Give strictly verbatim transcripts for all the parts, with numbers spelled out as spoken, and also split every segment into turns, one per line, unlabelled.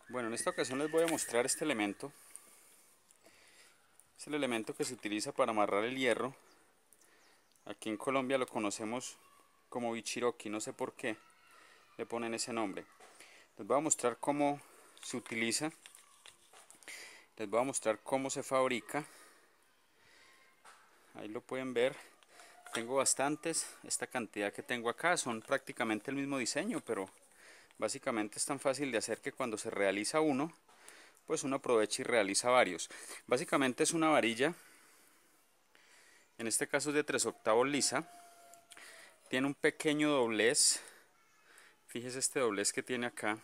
Bueno, en esta ocasión les voy a mostrar este elemento. Es el elemento que se utiliza para amarrar el hierro. Aquí en Colombia lo conocemos como bichiroqui, no sé por qué le ponen ese nombre. Les voy a mostrar cómo se utiliza, les voy a mostrar cómo se fabrica. Ahí lo pueden ver. Tengo bastantes, esta cantidad que tengo acá son prácticamente el mismo diseño, pero básicamente es tan fácil de hacer que cuando se realiza uno, pues uno aprovecha y realiza varios. Básicamente es una varilla, en este caso es de tres octavos lisa, tiene un pequeño doblez, fíjese este doblez que tiene acá,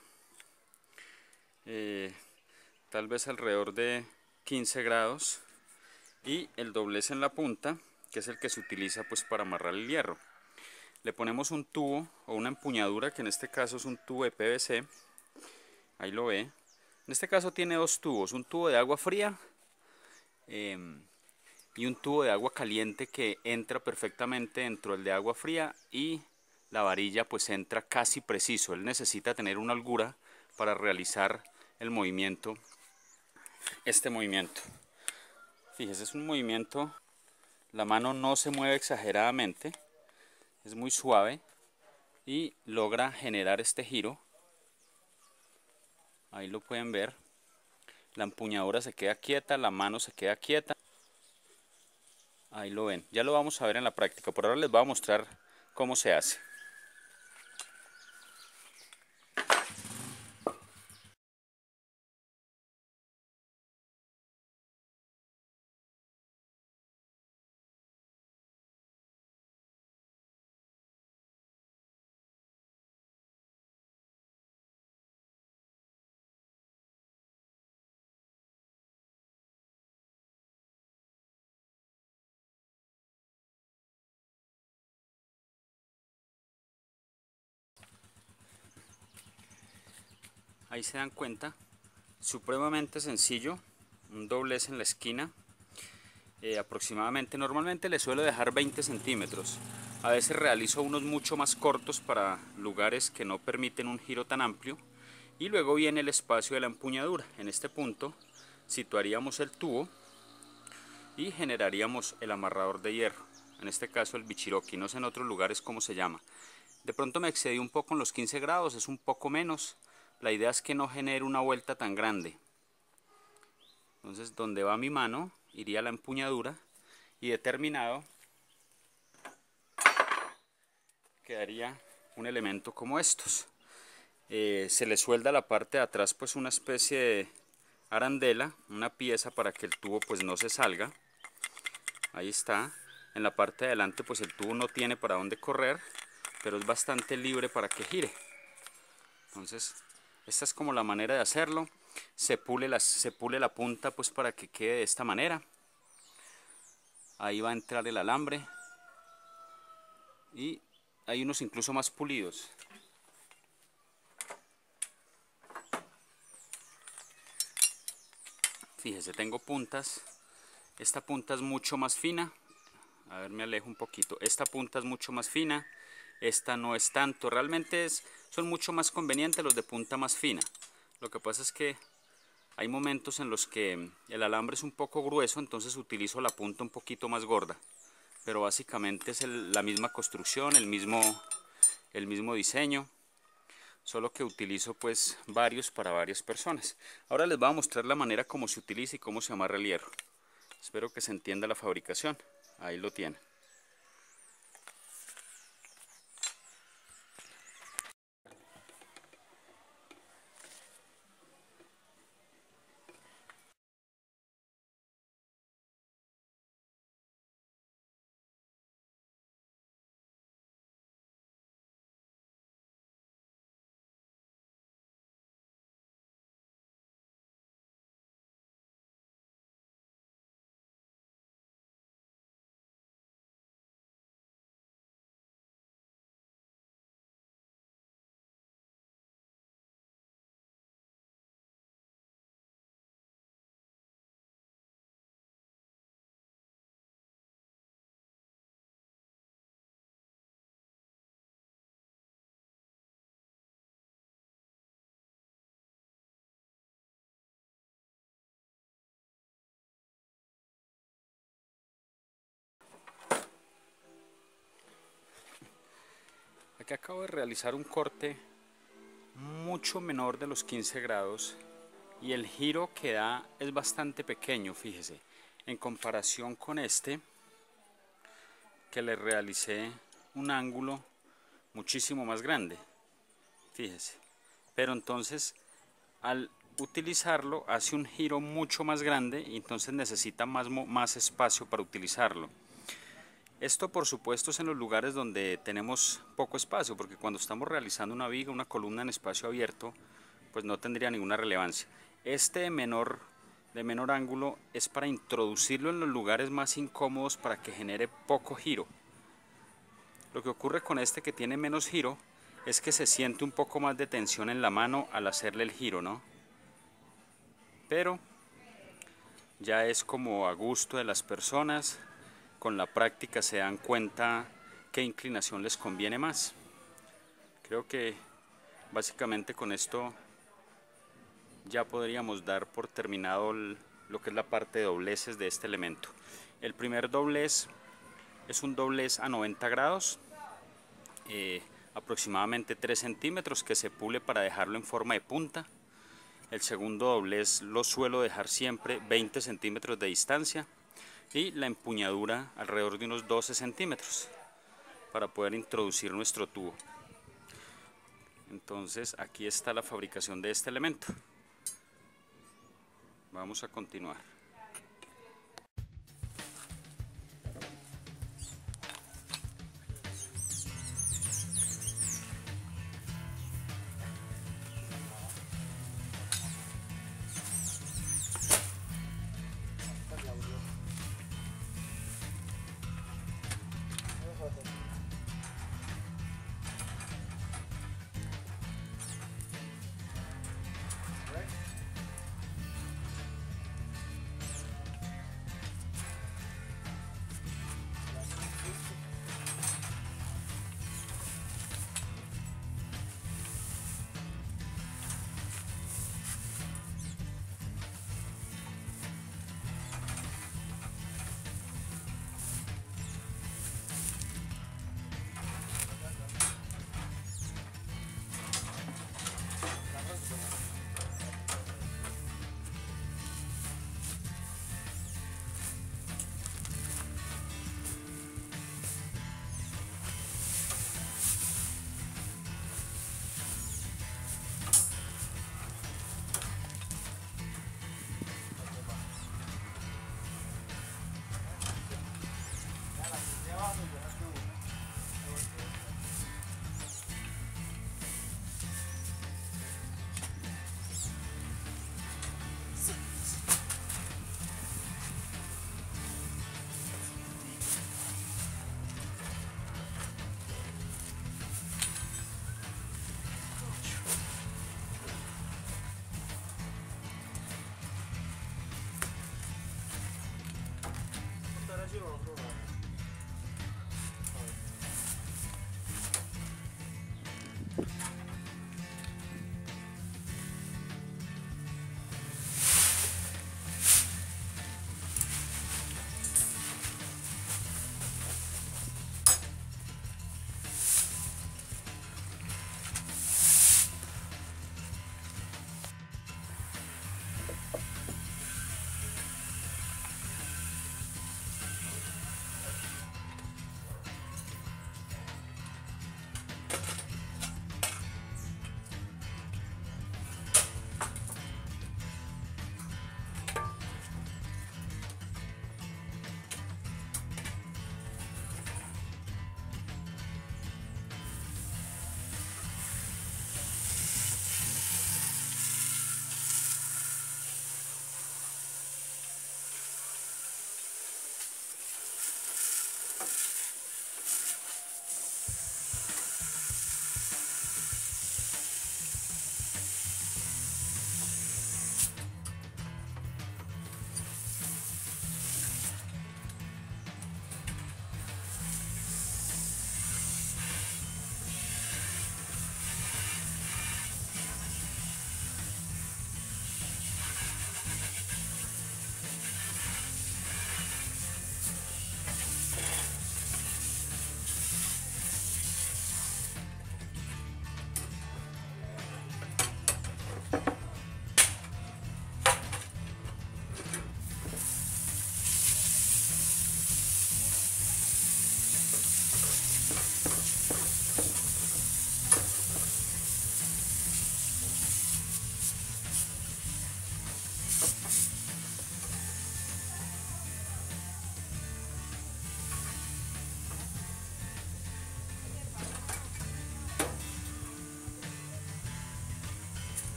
eh, tal vez alrededor de quince grados, y el doblez en la punta, que es el que se utiliza pues para amarrar el hierro. Le ponemos un tubo o una empuñadura, que en este caso es un tubo de P V C, ahí lo ve. En este caso tiene dos tubos, un tubo de agua fría eh, y un tubo de agua caliente que entra perfectamente dentro del de agua fría, y la varilla pues entra casi preciso. Él necesita tener una holgura para realizar el movimiento, este movimiento. Fíjese, es un movimiento, la mano no se mueve exageradamente, es muy suave y logra generar este giro. Ahí lo pueden ver. La empuñadura se queda quieta, la mano se queda quieta. Ahí lo ven. Ya lo vamos a ver en la práctica. Por ahora les voy a mostrar cómo se hace. Ahí se dan cuenta. Supremamente sencillo. Un doblez en la esquina. Eh, aproximadamente, normalmente le suelo dejar veinte centímetros. A veces realizo unos mucho más cortos para lugares que no permiten un giro tan amplio. Y luego viene el espacio de la empuñadura. En este punto situaríamos el tubo y generaríamos el amarrador de hierro, en este caso el bichiroqui, no sé en otros lugares cómo se llama. De pronto me excedí un poco en los quince grados, es un poco menos. La idea es que no genere una vuelta tan grande. Entonces, donde va mi mano iría la empuñadura, y determinado quedaría un elemento como estos. Eh, se le suelda a la parte de atrás pues una especie de arandela, una pieza para que el tubo pues no se salga. Ahí está. En la parte de adelante pues el tubo no tiene para dónde correr, pero es bastante libre para que gire. Entonces esta es como la manera de hacerlo. Se pule, las, se pule la punta pues para que quede de esta manera. Ahí va a entrar el alambre, y hay unos incluso más pulidos. Fíjese, tengo puntas. Esta punta es mucho más fina. A ver, me alejo un poquito. Esta punta es mucho más fina. Esta no es tanto. Realmente es, son mucho más convenientes los de punta más fina. Lo que pasa es que hay momentos en los que el alambre es un poco grueso, entonces utilizo la punta un poquito más gorda. Pero básicamente es el, la misma construcción, el mismo, el mismo diseño. Solo que utilizo pues varios para varias personas. Ahora les voy a mostrar la manera como se utiliza y cómo se amarra el hierro. Espero que se entienda la fabricación. Ahí lo tienen. Aquí acabo de realizar un corte mucho menor de los quince grados y el giro que da es bastante pequeño, fíjese, en comparación con este que le realicé un ángulo muchísimo más grande, fíjese. Pero entonces al utilizarlo hace un giro mucho más grande y entonces necesita más, más espacio para utilizarlo. Esto por supuesto es en los lugares donde tenemos poco espacio, porque cuando estamos realizando una viga, una columna en espacio abierto, pues no tendría ninguna relevancia. Este de menor, de menor ángulo es para introducirlo en los lugares más incómodos para que genere poco giro. Lo que ocurre con este que tiene menos giro es que se siente un poco más de tensión en la mano al hacerle el giro, ¿no? Pero ya es como a gusto de las personas. Con la práctica se dan cuenta qué inclinación les conviene más. Creo que básicamente con esto ya podríamos dar por terminado el, lo que es la parte de dobleces de este elemento. El primer doblez es un doblez a noventa grados, eh, aproximadamente tres centímetros, que se pule para dejarlo en forma de punta. El segundo doblez lo suelo dejar siempre veinte centímetros de distancia y la empuñadura alrededor de unos doce centímetros para poder introducir nuestro tubo. Entonces aquí está la fabricación de este elemento. Vamos a continuar.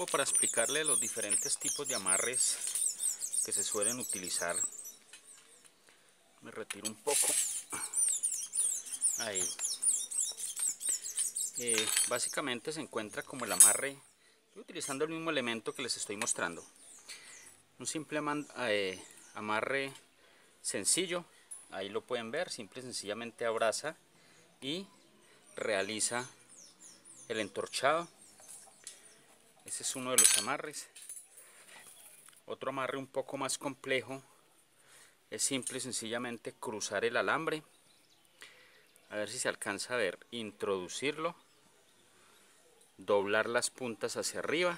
como para explicarle los diferentes tipos de amarres que se suelen utilizar. Me retiro un poco. Ahí. Eh, básicamente se encuentra como el amarre, utilizando el mismo elemento que les estoy mostrando. Un simple eh, amarre sencillo, ahí lo pueden ver, simple y sencillamente abraza y realiza el entorchado. Ese es uno de los amarres. Otro amarre un poco más complejo es simple y sencillamente cruzar el alambre. A ver si se alcanza a ver, introducirlo, doblar las puntas hacia arriba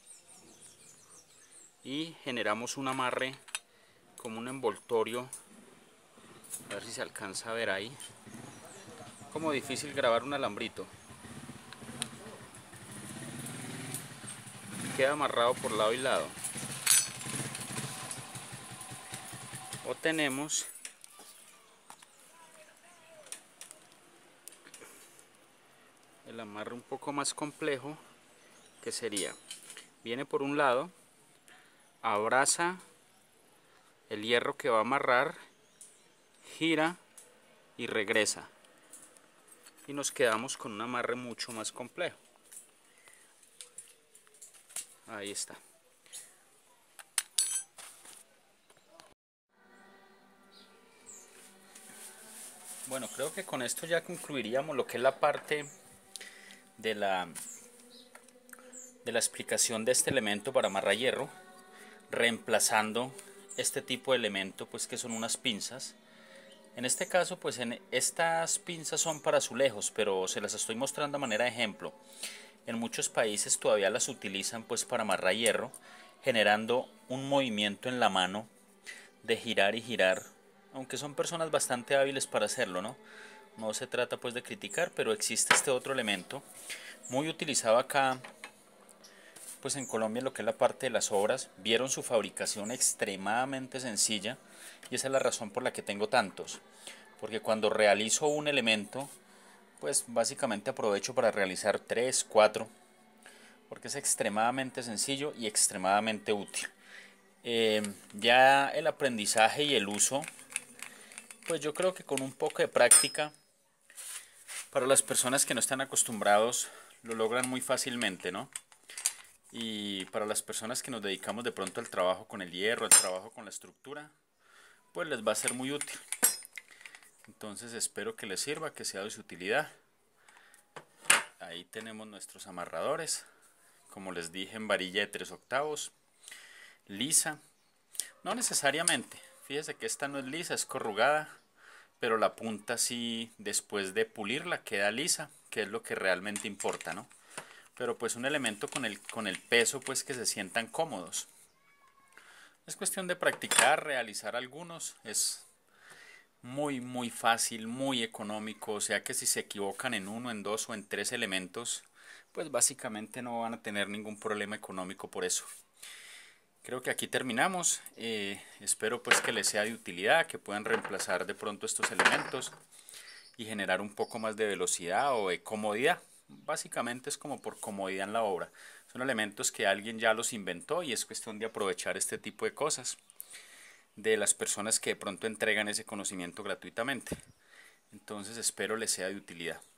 y generamos un amarre como un envoltorio. A ver si se alcanza a ver ahí. Como difícil grabar un alambrito. Queda amarrado por lado y lado. O tenemos el amarre un poco más complejo, que sería, viene por un lado, abraza el hierro que va a amarrar, gira y regresa, y nos quedamos con un amarre mucho más complejo. Ahí está. Bueno, creo que con esto ya concluiríamos lo que es la parte de la, de la explicación de este elemento para amarrar hierro, reemplazando este tipo de elemento, pues que son unas pinzas. En este caso, pues en estas pinzas son para azulejos, pero se las estoy mostrando a manera de ejemplo. En muchos países todavía las utilizan pues para amarrar hierro, generando un movimiento en la mano de girar y girar, aunque son personas bastante hábiles para hacerlo, ¿no? No se trata pues de criticar, pero existe este otro elemento muy utilizado acá pues en Colombia, en lo que es la parte de las obras. Vieron su fabricación extremadamente sencilla y esa es la razón por la que tengo tantos, porque cuando realizo un elemento pues básicamente aprovecho para realizar tres, cuatro, porque es extremadamente sencillo y extremadamente útil. Eh, ya el aprendizaje y el uso, pues yo creo que con un poco de práctica, para las personas que no están acostumbrados, lo logran muy fácilmente, ¿no? Y para las personas que nos dedicamos de pronto al trabajo con el hierro, al trabajo con la estructura, pues les va a ser muy útil. Entonces espero que les sirva, que sea de su utilidad. Ahí tenemos nuestros amarradores, como les dije, en varilla de tres octavos, lisa. No necesariamente, fíjese que esta no es lisa, es corrugada, pero la punta sí, después de pulirla, queda lisa, que es lo que realmente importa, ¿no? Pero pues un elemento con el, con el peso, pues que se sientan cómodos. Es cuestión de practicar, realizar algunos, es muy muy fácil, muy económico, o sea que si se equivocan en uno, en dos o en tres elementos, pues básicamente no van a tener ningún problema económico por eso. Creo que aquí terminamos. Eh, espero pues que les sea de utilidad, que puedan reemplazar de pronto estos elementos y generar un poco más de velocidad o de comodidad. Básicamente es como por comodidad en la obra. Son elementos que alguien ya los inventó y es cuestión de aprovechar este tipo de cosas de las personas que de pronto entregan ese conocimiento gratuitamente. Entonces espero les sea de utilidad.